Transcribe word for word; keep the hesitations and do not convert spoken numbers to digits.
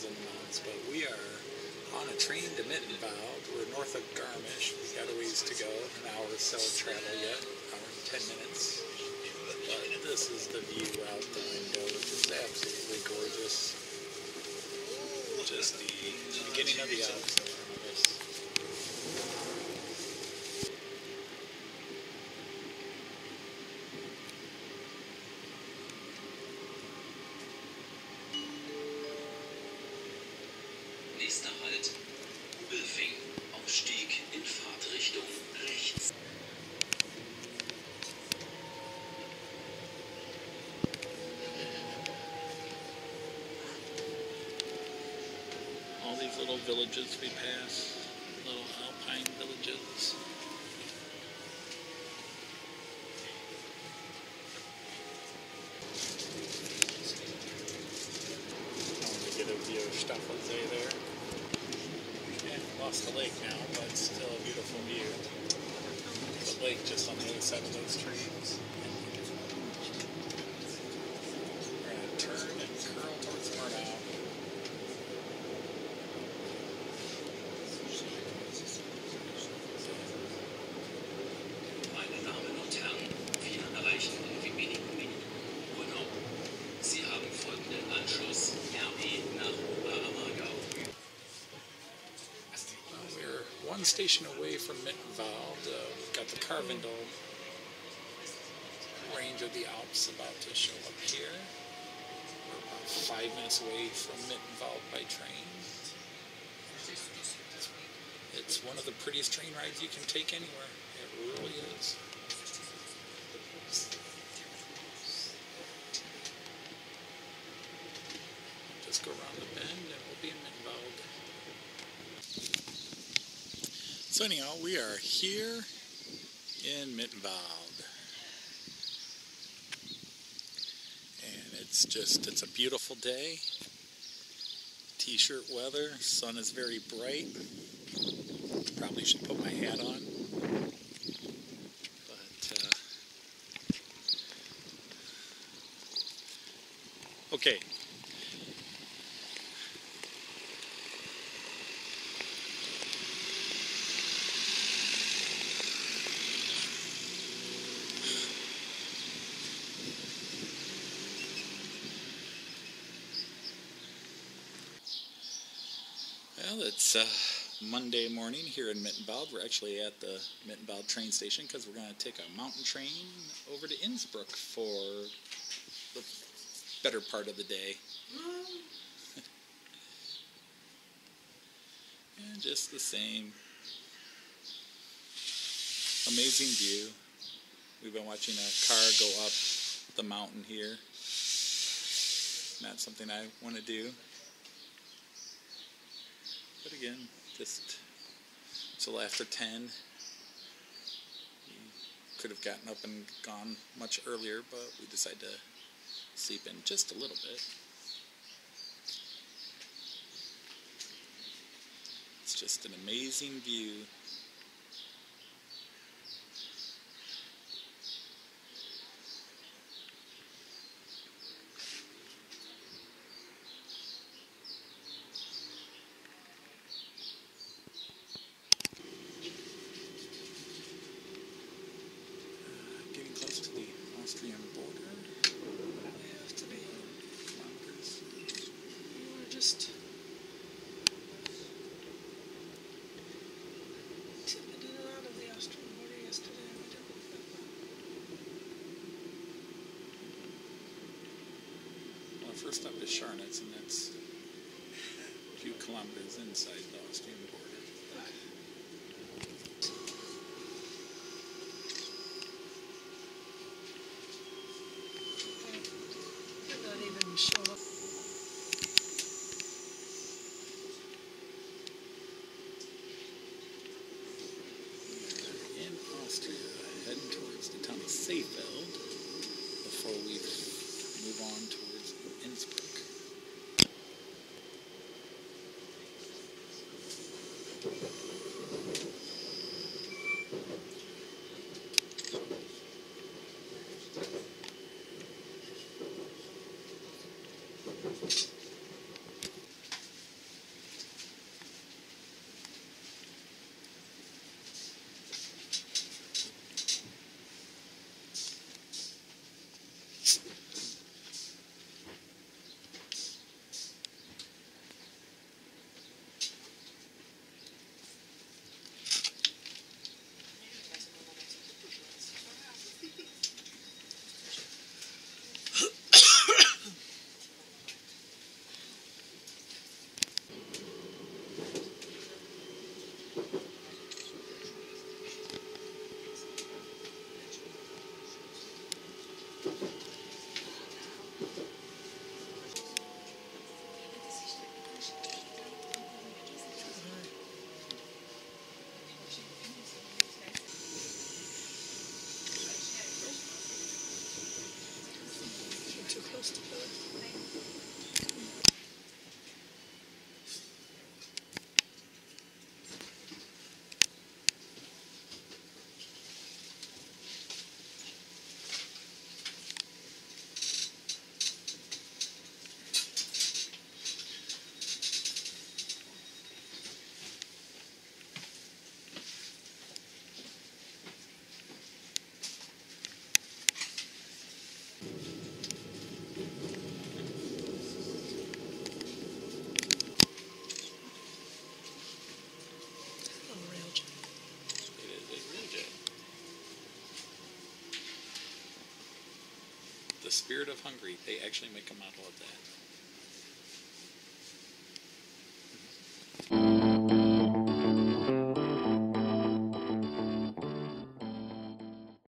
mountains and mountains, but we are on a train to Mittenwald. We're north of Garmisch. We've got a ways to go, an hour or so of travel yet, hour and ten minutes. But this is the view out the window, which is absolutely gorgeous. Just the beginning of the Alps in front of us. Nächster Halt, Bilfing, Ausstieg in Fahrtrichtung rechts. All these little villages we pass, little alpine villages. I want to get a view of Staffelsee there. Lost the lake now, but still a beautiful view. The lake just on the other side of those trees. We're going to turn and curl towards Murnau. Meine Damen und Herren, wir erreichen in wenigen Minuten Murnau. Sie haben folgenden Anschluss R E nach Oberammergau. We're one station away from Mittenwald. Uh, we've got the Karwendel range of the Alps about to show up here. We're about five minutes away from Mittenwald by train. It's one of the prettiest train rides you can take anywhere. It really is. Just go around the bend and we'll be in Mittenwald. So anyhow, we are here in Mittenwald, and it's just, it's a beautiful day, t-shirt weather, sun is very bright, probably should put my hat on, but, uh, okay. Well, it's uh, Monday morning here in Mittenwald. We're actually at the Mittenwald train station because we're going to take a mountain train over to Innsbruck for the better part of the day. And just the same amazing view. We've been watching a car go up the mountain here. Not something I want to do. But again, just till after ten. We could have gotten up and gone much earlier, but we decided to sleep in just a little bit. It's just an amazing view. Austrian border. We have to be kilometers. We were just tipping in and out of the Austrian border yesterday. We didn't look that well. Well, first up is Scharnitz, and that's a few kilometers inside the Austrian border. Show up. In Austria, heading towards the town of Seefeld before we move on towards Innsbruck. Spirit of Hungary. They actually make a model of that.